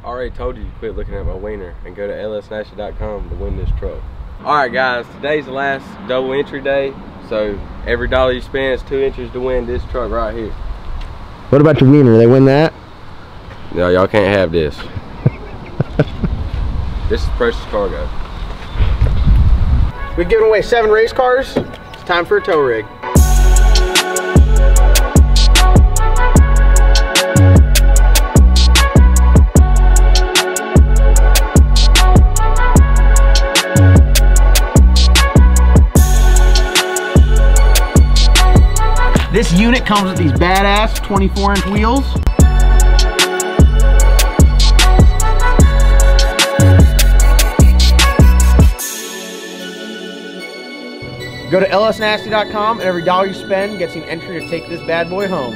I already told you to quit looking at my wiener and go to lsnasty.com to win this truck. Alright guys, today's the last double entry day, so every dollar you spend is 2 entries to win this truck right here. What about your wiener? They win that? No, y'all can't have this. This is precious cargo. We've given away 7 race cars. It's time for a tow rig. This unit comes with these badass 24-inch wheels. Go to lsnasty.com and every dollar you spend gets you an entry to take this bad boy home.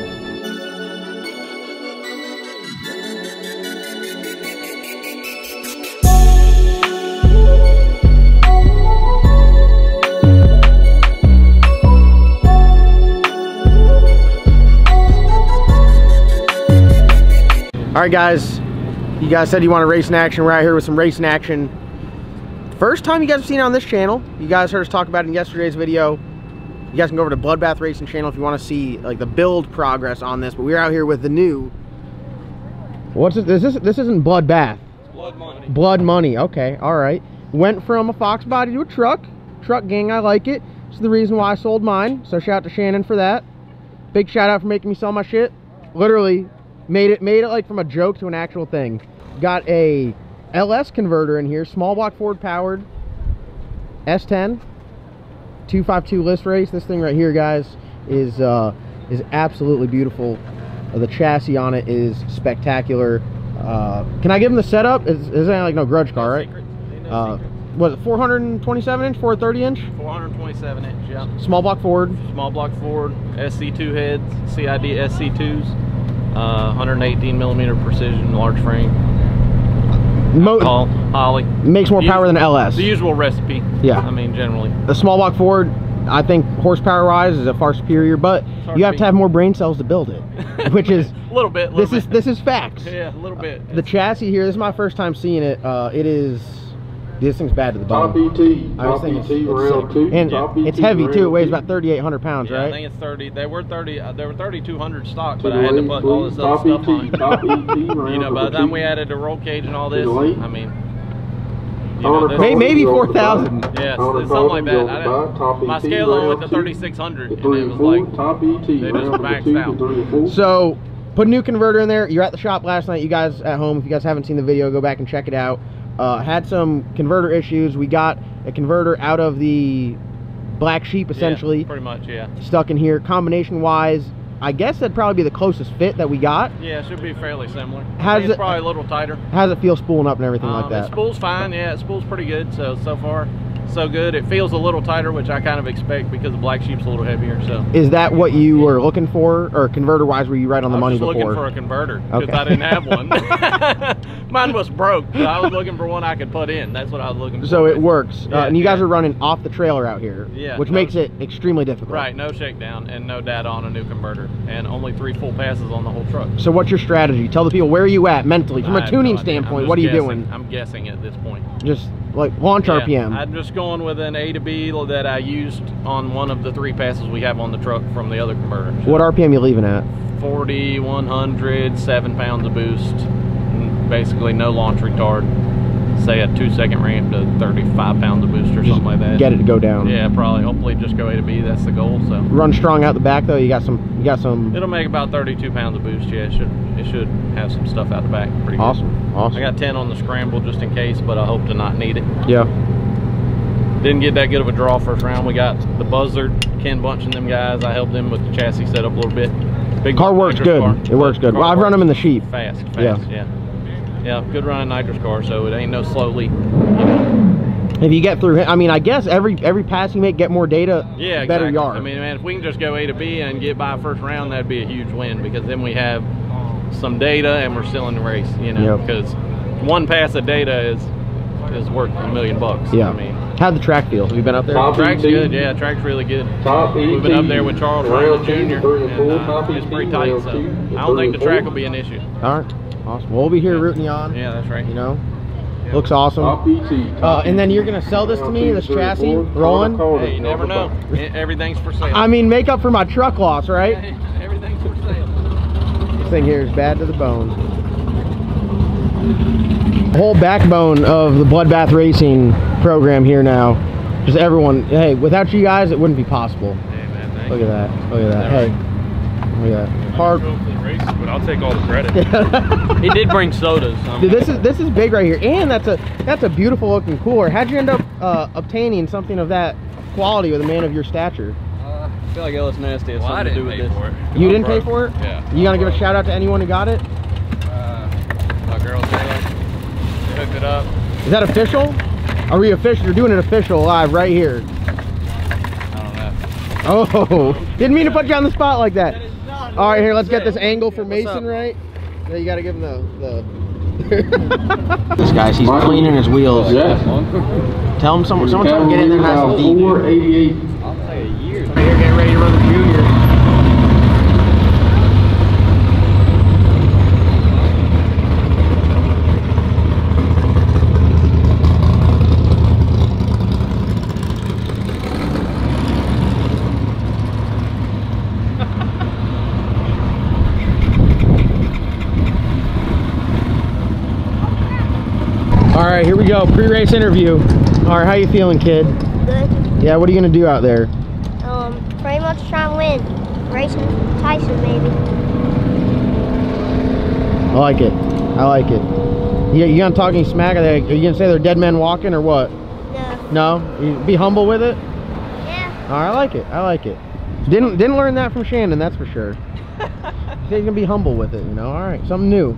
Alright guys, you guys said you want a race in action. We're out here with some race in action. First time you guys have seen it on this channel. You guys heard us talk about it in yesterday's video. You guys can go over to Bloodbath Racing channel if you want to see like the build progress on this. But we're out here with the new. What's it? This isn't Bloodbath. It's Blood Money. Blood Money. Okay, all right. Went from a Fox body to a truck. Truck gang, I like it. It's the reason why I sold mine. So shout out to Shannon for that. Big shout out for making me sell my shit. Literally made it like from a joke to an actual thing. Got a LS converter in here, small block Ford powered S10 252 list race. This thing right here, guys, is absolutely beautiful. The chassis on it is spectacular. Can I give them the setup? Is that like no grudge car, right? Was it 427 inch, 430 inch? 427 inch, yeah. Small block Ford. Small block Ford, SC2 heads, CID SC2s, 118 millimeter precision, large frame. Holly. Makes more power than LS. The usual recipe. Yeah. I mean, generally. The small block Ford, I think horsepower-wise, is a far superior, but you have to have more brain cells to build it, which is a little bit. This is facts. Yeah, a little bit. The chassis here. This is my first time seeing it. This thing's bad to the bone. Top ET round 2. And it's heavy too. It weighs about 3,800 pounds, yeah, right? I think it's 30. They were 3,200 stock, but I had to put all this other stuff on. You know, by the time we added the roll cage and all this, I mean, you know, maybe 4,000. Yeah, something like that. My scale only went to 3,600, and it was like they just maxed out. So put a new converter in there. You're at the shop last night. You guys at home, if you guys haven't seen the video, go back and check it out. Had some converter issues. We got a converter out of the Black Sheep, essentially. Yeah, pretty much, yeah. Stuck in here. Combination wise, I guess that'd probably be the closest fit that we got. Yeah, it should be fairly similar. It's probably a little tighter. How does it feel spooling up and everything like that? It spools fine, yeah. It spools pretty good. So far, so good. It feels a little tighter, which I kind of expect because the Black Sheep's a little heavier. So is that what you were looking for, or converter wise were you right on the money before? I was looking for a converter because I didn't have one. Mine was broke, but I was looking for one I could put in. That's what I was looking for. So it works. Yeah, and you guys are running off the trailer out here, which makes it extremely difficult. Right, no shakedown and no data on a new converter, and only 3 full passes on the whole truck. So what's your strategy? Tell the people, where are you at mentally from a tuning standpoint? What are you doing? I'm guessing at this point. Just like launch RPM. I'm just going with an A to B that I used on one of the 3 passes we have on the truck from the other converter. So what RPM you leaving at? 4,100, 7 pounds of boost, basically no launch retard. Say a 2-second ramp to 35 pounds of boost or something like that. Get it to go down. Yeah, probably. Hopefully, just go A to B. That's the goal. So run strong out the back though. You got some. It'll make about 32 pounds of boost. Yeah, it should have some stuff out the back. Pretty good. Awesome. I got 10 on the scramble just in case, but I hope to not need it. Yeah. Didn't get that good of a draw first round. We got the Buzzard, Ken Bunch and them guys. I helped them with the chassis setup a little bit. Big car works good. It works good. Well, I've run them in the Sheep. Fast. Yeah, good running nitrous car, so it ain't no slowly. You know. If you get through, I mean, I guess every pass you make, get more data, yeah, better exactly. yard. I mean, man, if we can just go A to B and get by first round, that'd be a huge win because then we have some data and we're still in the race, you know, because one pass of data is worth $1 million. Yeah. I mean, how'd the track feel? Have you been up there? Track's good, yeah, track's really good. We've been up there with Charles Ryan Jr. and it's pretty tight, so I don't think the track will be an issue. All right. Awesome. We'll be here rooting you on. Yeah, that's right. You know, looks awesome. And then you're gonna sell this to me, this chassis, rolling. Hey, you never know. Everything's for sale. I mean, make up for my truck loss, right? Everything's for sale. This thing here is bad to the bone. The whole backbone of the Bloodbath Racing program here now. Just everyone. Hey, without you guys, it wouldn't be possible. Hey, man, thank Look you. at that. Look at that. Hey, look at that. Hard. But I'll take all the credit. He did bring sodas. Dude, this is big right here, and that's a beautiful looking cooler. How'd you end up obtaining something of that quality with a man of your stature? I feel like Ellis Nasty has something to do with this. You didn't pay for it? Yeah. You gotta give a shout out to anyone who got it? My girl's dad. They hooked it up. Is that official? Are we official? You're doing it official live right here. I don't know. Oh, didn't mean to put you on the spot like that. All right, here, let's get this angle for Mason right. Yeah, you gotta give him the This guy's, he's cleaning his wheels. Yes. Tell him someone tell him to get in there nice and deep. 488. I'll take a year. Right here, getting ready to run the junior. All right, here we go. Pre-race interview. All right, how you feeling, kid? Good. Yeah, what are you gonna do out there? Pretty much try and win. Racing Tyson, maybe. I like it. I like it. You gonna talk any smack? Are you gonna say they're dead men walking or what? No. No? You be humble with it? Yeah. All right, I like it. I like it. Didn't learn that from Shannon, that's for sure. You're gonna be humble with it, you know? All right, something new.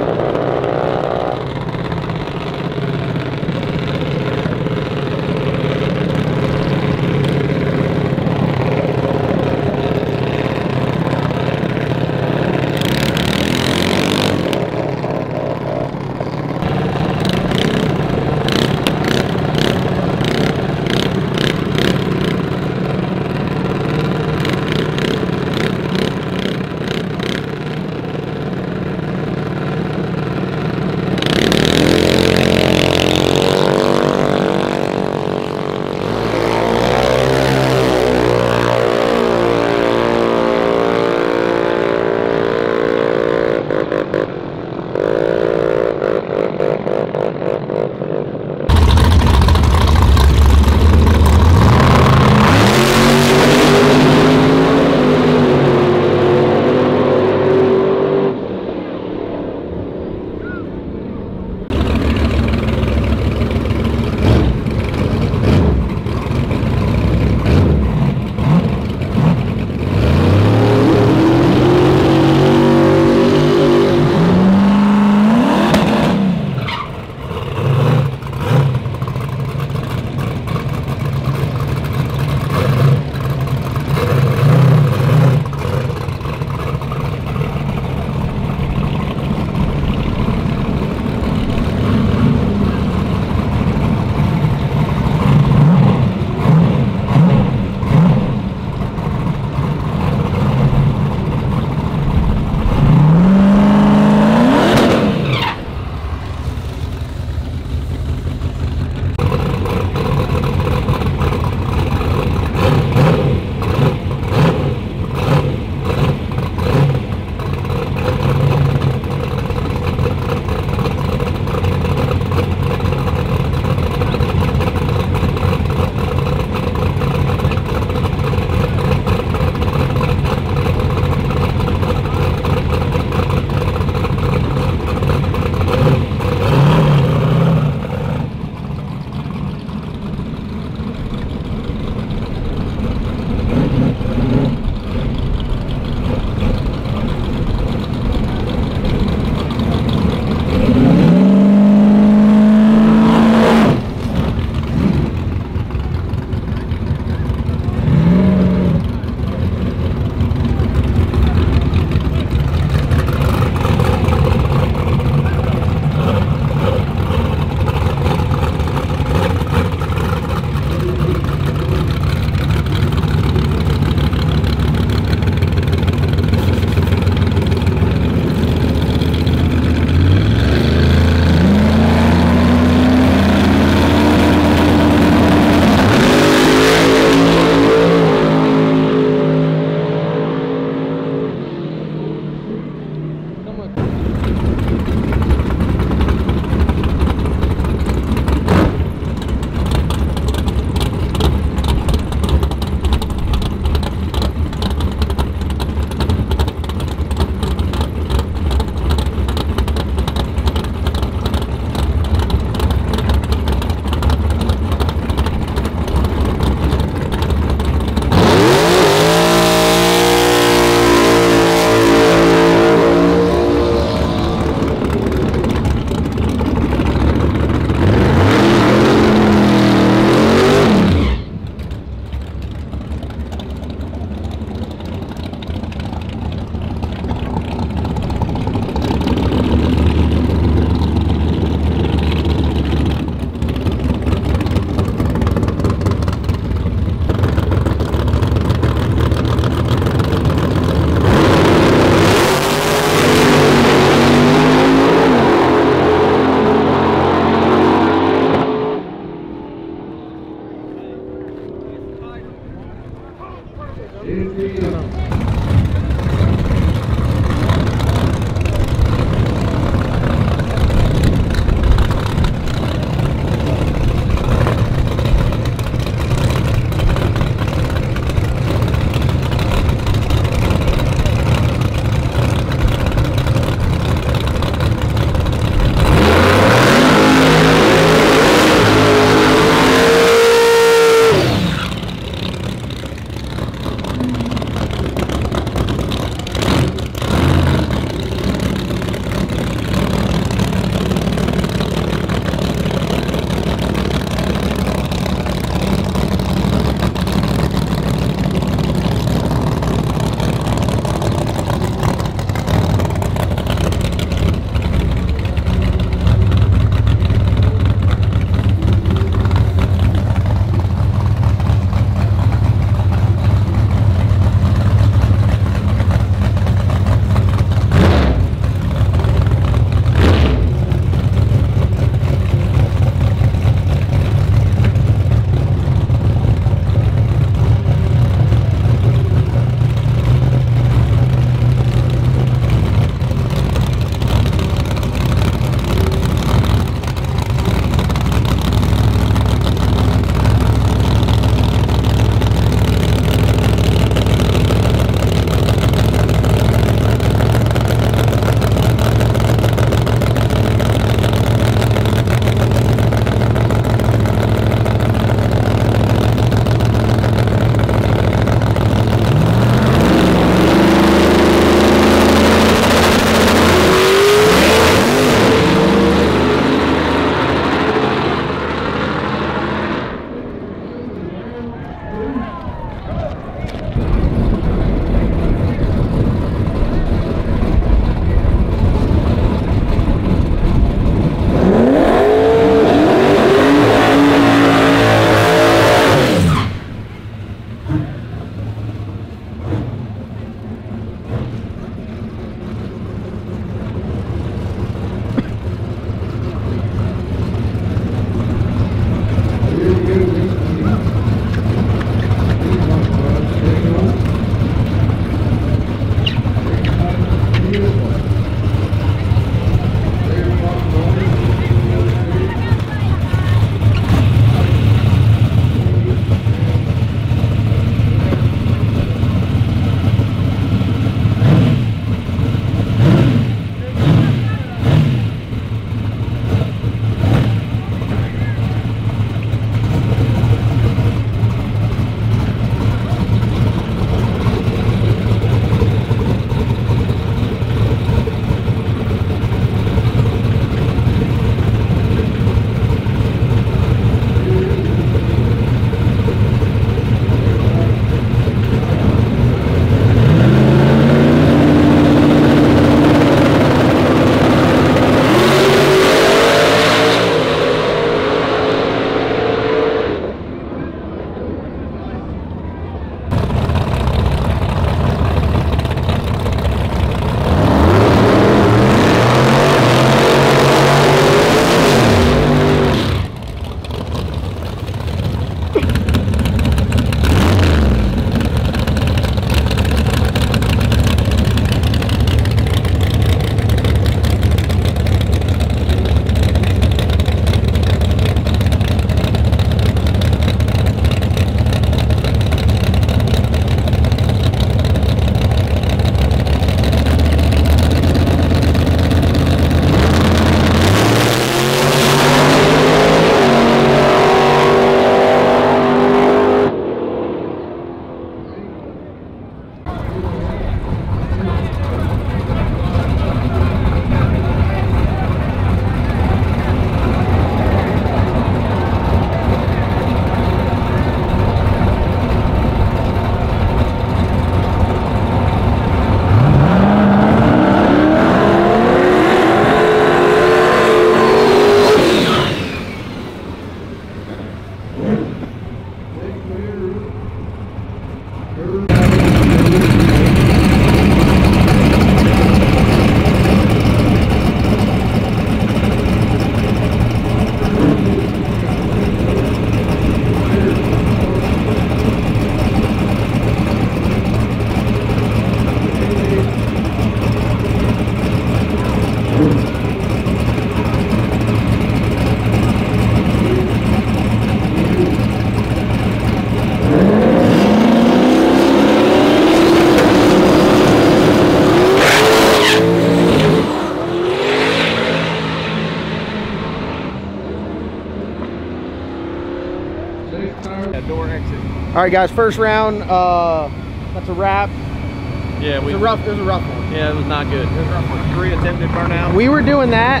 Yeah, door exit. All right, guys, first round, that's a wrap. Yeah, It was a rough one. Yeah, it was not good. 3 attempted burnout. We were doing that,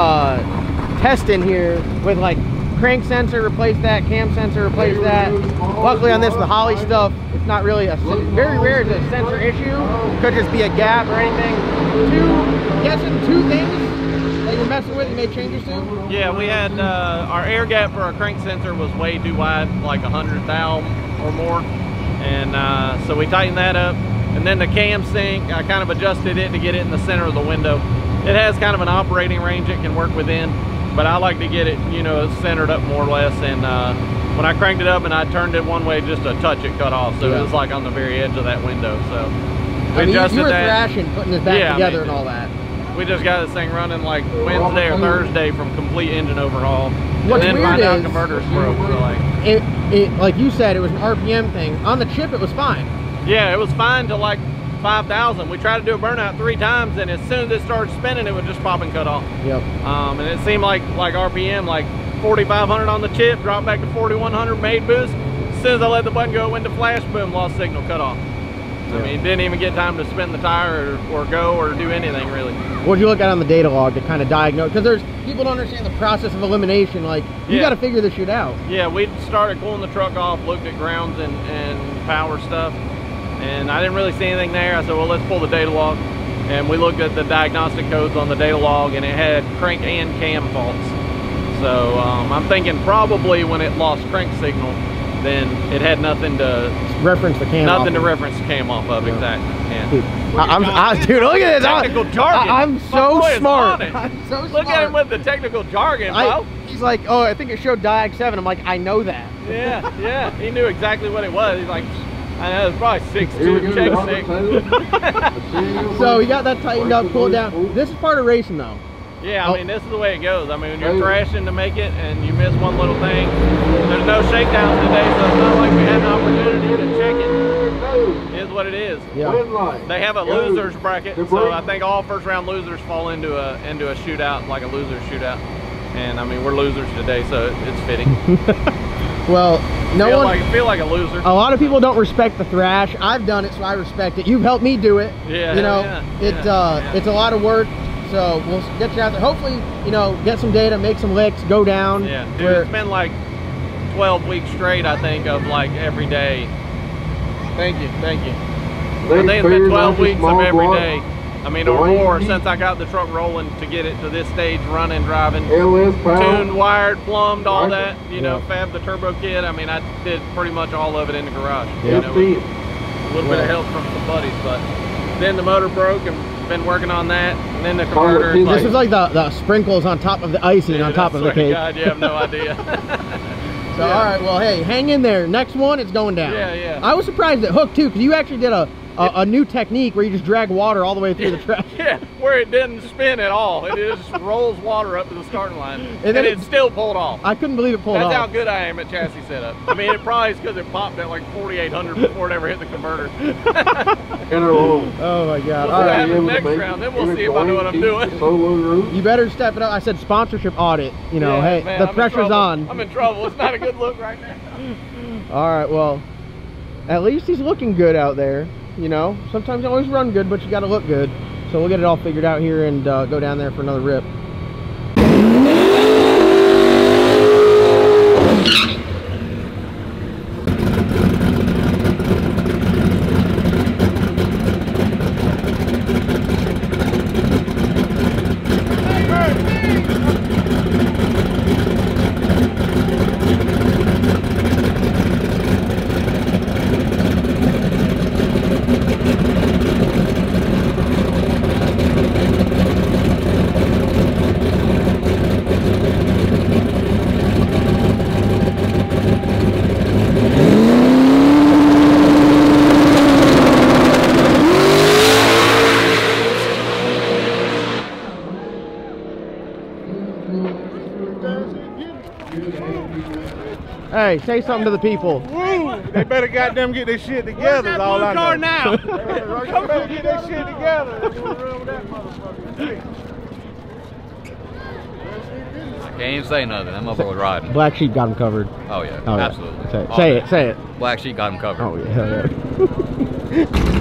testing here with like crank sensor, replace that, cam sensor, replace that. Luckily on this, the Holley stuff, it's not really very rare it's a sensor issue. Could just be a gap or anything. Two things that you're messing with, you made changes to? Yeah, we had, our air gap for our crank sensor was way too wide, like 100 thou or more. And so we tightened that up. And then the cam sync, I kind of adjusted it to get it in the center of the window. It has kind of an operating range it can work within, but I like to get it, you know, centered up more or less. And when I cranked it up and I turned it one way, just a touch it cut off. So it was like on the very edge of that window. So we adjusted you were that. thrashing, putting this back together and all that. We just got this thing running like Wednesday or Thursday from complete engine overhaul. What's and then weird find out is converters broke. So like, it like you said, it was an RPM thing. On the chip, it was fine. yeah, it was fine to like 5,000. We tried to do a burnout 3 times, and as soon as it started spinning, it would just pop and cut off. Yep. And it seemed like RPM, like 4,500 on the chip, dropped back to 4,100, made boost. As soon as I let the button go, it went to flash, boom, lost signal, cut off. I mean, didn't even get time to spin the tire or go or do anything really. What'd you look at on the data log to kind of diagnose? Because there's people don't understand the process of elimination. Like, you got to figure this shit out. Yeah, we started cooling the truck off, looked at grounds and power stuff, and I didn't really see anything there. I said, well, let's pull the data log. And we looked at the diagnostic codes on the data log, and it had crank and cam faults. So I'm thinking probably when it lost crank signal, then it had nothing to reference the cam. Nothing to reference the cam off of, exactly. Yeah. Dude, look at this. Technical jargon. I'm so smart. I'm so smart. Look at him with the technical jargon, bro. He's like, oh, I think it showed Diag 7. I'm like, I know that. Yeah, yeah. He knew exactly what it was. He's like, I know, it's probably 6'2", check 6. So he got that tightened up, cooled down. This is part of racing, though. Yeah, I mean, this is the way it goes. I mean, when you're thrashing to make it and you miss one little thing, there's no shakedowns today, so it's not like we had an opportunity to check it. It is what it is. Yeah. They have a losers bracket, so I think all first round losers fall into a shootout, like a loser shootout. And I mean, we're losers today, so it's fitting. Well, feel like a loser. A lot of people don't respect the thrash. I've done it, so I respect it. You've helped me do it. Yeah. You know, it's a lot of work. So we'll get you out there. Hopefully, you know, get some data, make some licks, go down. Yeah, dude, it's been like 12 weeks straight, I think, of like every day. Thank you. I think it's been 12 weeks of every day. I mean, or more since I got the truck rolling to get it to this stage, running, driving, tuned, wired, plumbed, all that. You know, fab the turbo kit. I mean, I did pretty much all of it in the garage. You know, with a little bit of help from some buddies, but then the motor broke and been working on that, and then the converter. This is like the sprinkles on top of the icing on top of the cake. God, you have no idea. So all right, well, hey, hang in there. Next one, it's going down. Yeah. I was surprised at Hook too, because you actually did a new technique where you just drag water all the way through the track. Yeah, where it didn't spin at all. It just rolls water up to the starting line, and then it still pulled off. I couldn't believe it pulled off. That's how good I am at chassis setup. I mean, it probably is because it popped at like 4,800 before it ever hit the converter. Oh my God! All right, next round, then we'll see if I know what I'm doing. You better step it up. I said sponsorship audit. You know, hey, man, the pressure's on. I'm in trouble. It's not a good look right now. All right, well, at least he's looking good out there. You know, sometimes you always run good, but you got to look good. So we'll get it all figured out here and go down there for another rip. Hey, say something to the people. Woo! They better goddamn get their shit together. Where's that blue car now? They better get their shit together. They're gonna run with that motherfucker. Can't even say nothing. That motherfucker was riding. Black Sheep got him covered. Oh yeah, Oh, yeah. absolutely. Say it. All Say day. it. Say it. Black Sheep got him covered. Oh yeah. Hell yeah.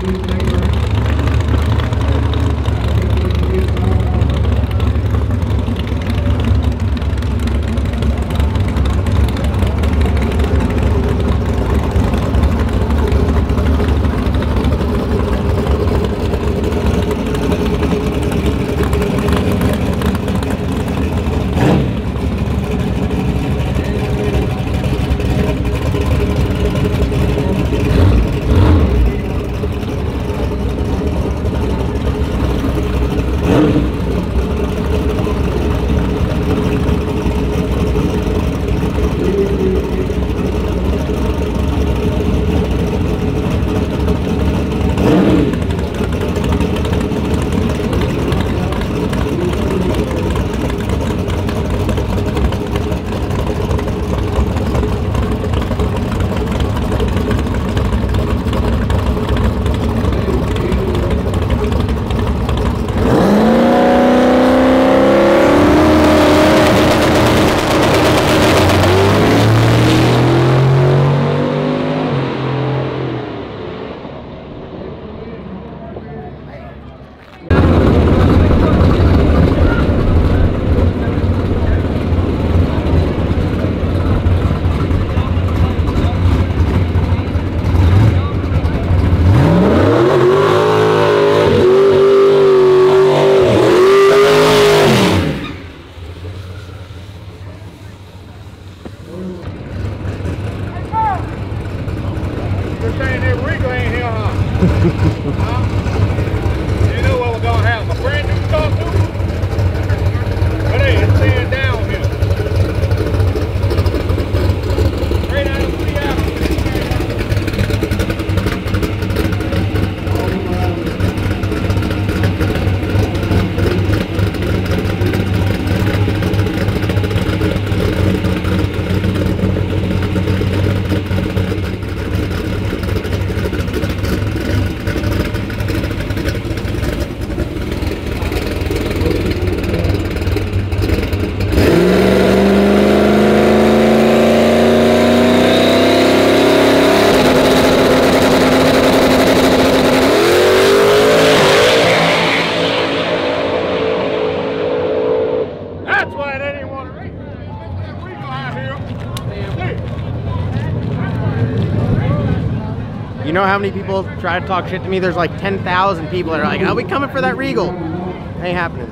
You know how many people try to talk shit to me? There's like 10,000 people that are like, "Are we coming for that Regal?" Ain't happening.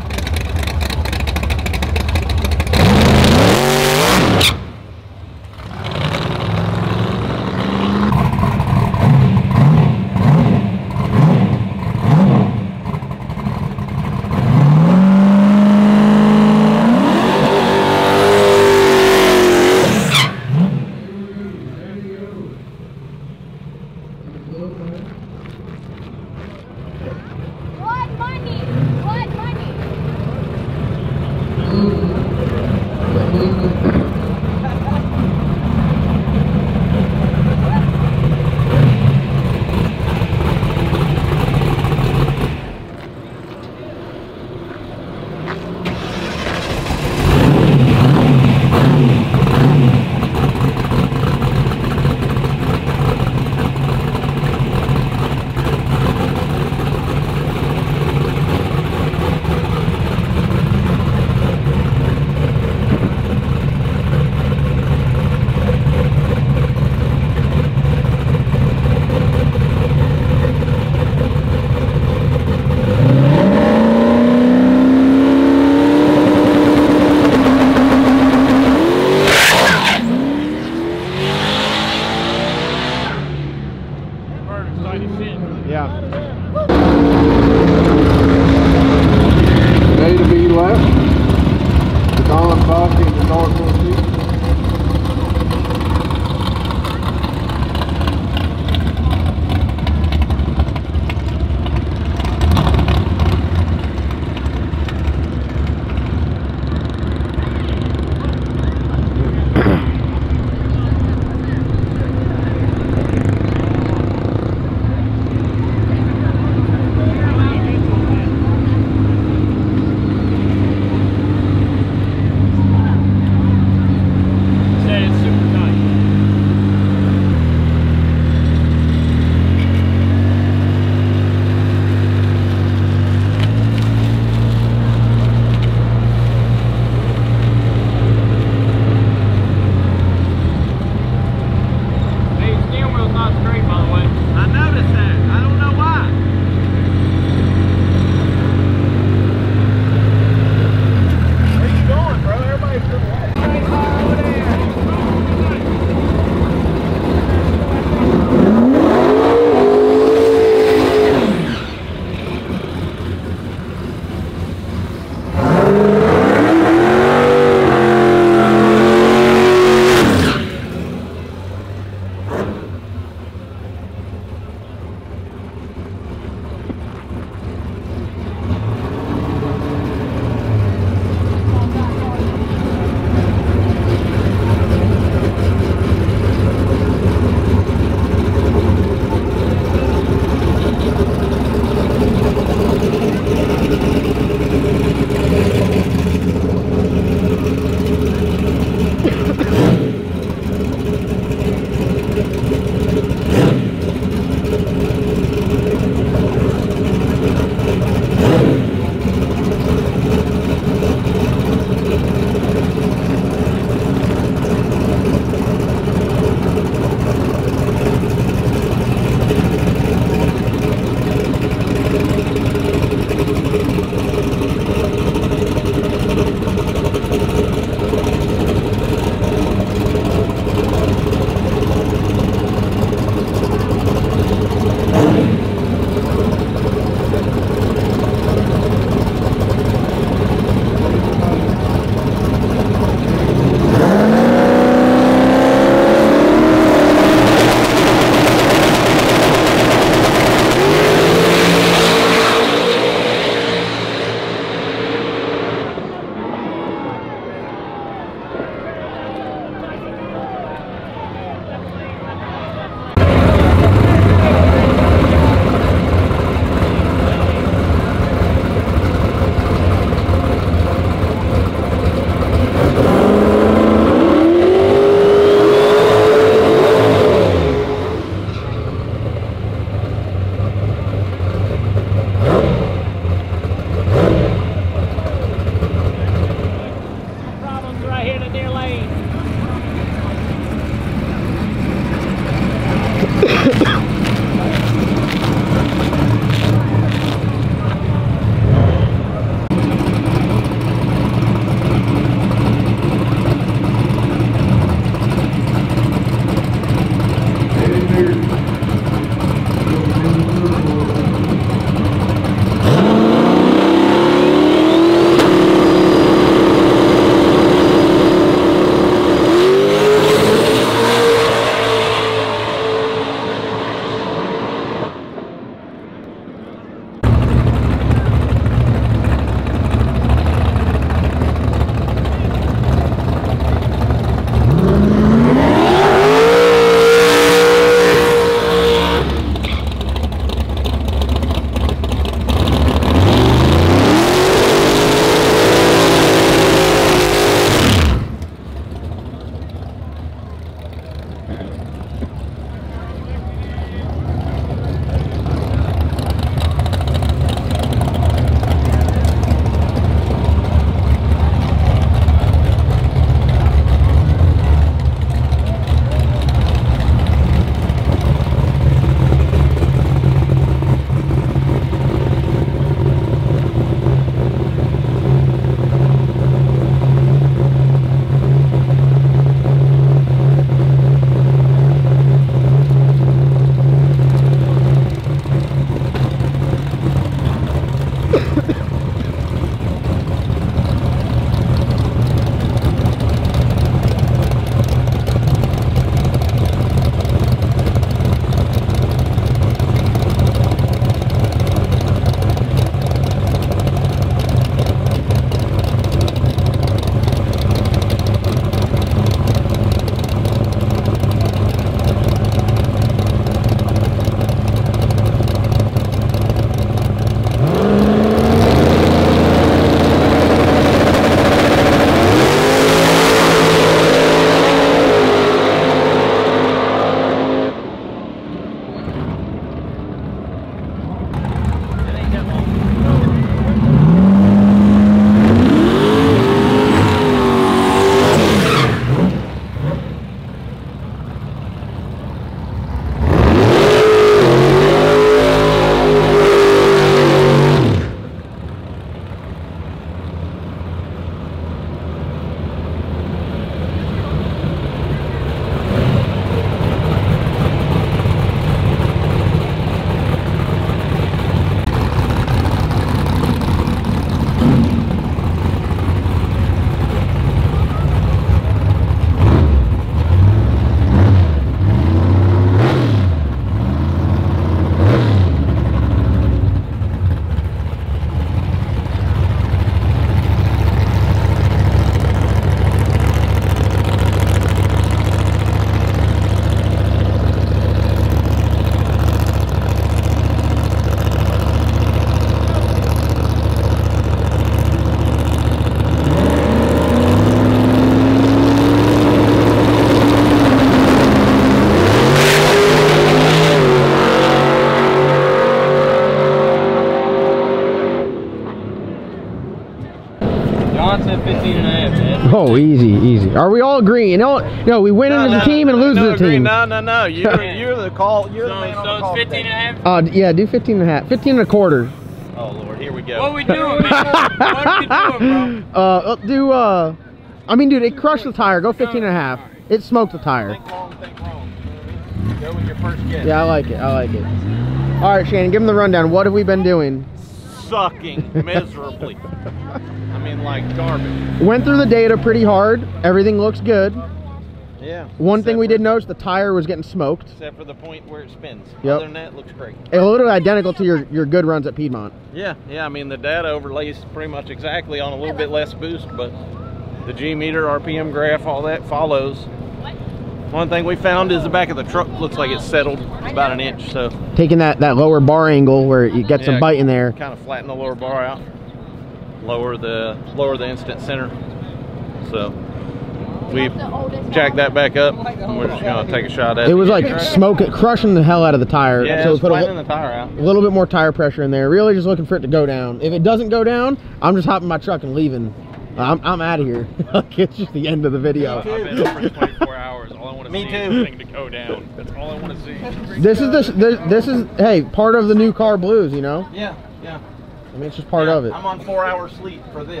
John said 15 and a half, man. Oh, easy, easy. Are we all agreeing? No, we win as a team and lose as a team. No. You're the call. You're the man on the call. So it's 15 and a half? Yeah, do 15 and a half. 15 and a quarter. Oh, Lord, here we go. What are we doing, man? What are we doing, bro? I mean, dude, it crushed the tire. Go 15 and a half. It smoked the tire. Think wrong. Go with your first guess. Yeah, I like it. All right, Shannon, give him the rundown. What have we been doing? Sucking miserably. I mean, like garbage. Went through the data pretty hard. Everything looks good. Yeah. One thing we did notice, the tire was getting smoked. Except for the point where it spins. Yep. Other than that, it looks great. It literally identical to your good runs at Piedmont. Yeah. I mean, the data overlays pretty much exactly on a little bit less boost, but the G meter, RPM graph, all that follows. One thing we found is the back of the truck looks like it's settled about an inch. So taking that lower bar angle where you get some bite in there. Kind of flatten the lower bar out. Lower the instant center. So we jacked that back up, and we're just gonna take a shot at it. It was like crushing the hell out of the tire. Yeah, so we put the tire out. A little bit more tire pressure in there. Really just looking for it to go down. If it doesn't go down, I'm just hopping my truck and leaving. I'm out of here. It's just the end of the video. I've been up for 24 hours. All I want to see is the thing to go down. That's all I want to see. This is hey, part of the new car blues, you know? Yeah. I mean, it's just part of it. I'm on 4 hours sleep for this.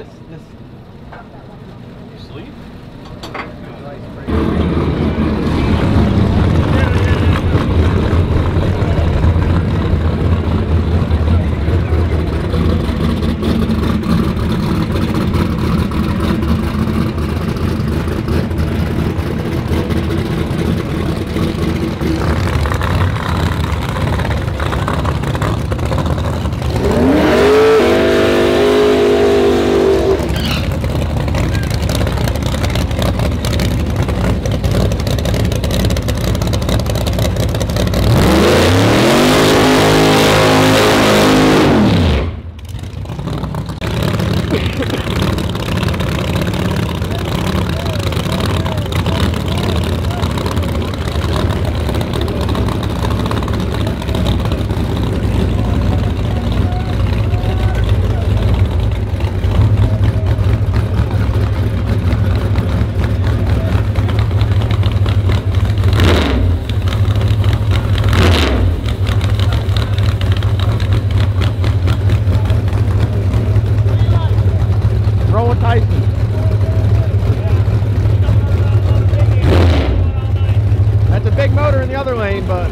Sleep? That's a big motor in the other lane, but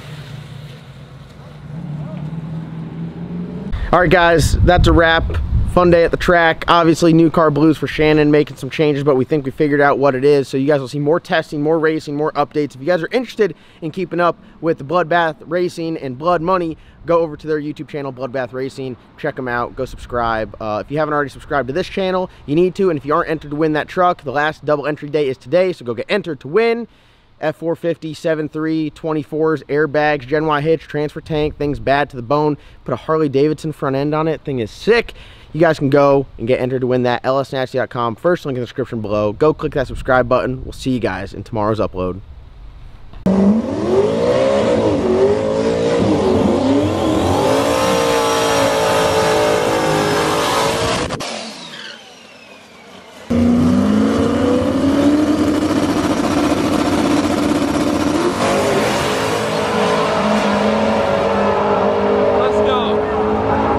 all right, guys, that's a wrap Fun day at the track. Obviously, new car blues for Shannon, making some changes, but we think we figured out what it is. So you guys will see more testing, more racing, more updates. If you guys are interested in keeping up with the Bloodbath Racing and Blood Money, go over to their YouTube channel, Bloodbath Racing. Check them out. Go subscribe. If you haven't already subscribed to this channel, you need to. And if you aren't entered to win that truck, the last double entry day is today. So go get entered to win. F450, 7.3, 24s, airbags, Gen Y hitch, transfer tank, things bad to the bone. Put a Harley Davidson front end on it. Thing is sick. You guys can go and get entered to win that. lsnasty.com. First link in the description below. Go click that subscribe button. We'll see you guys in tomorrow's upload.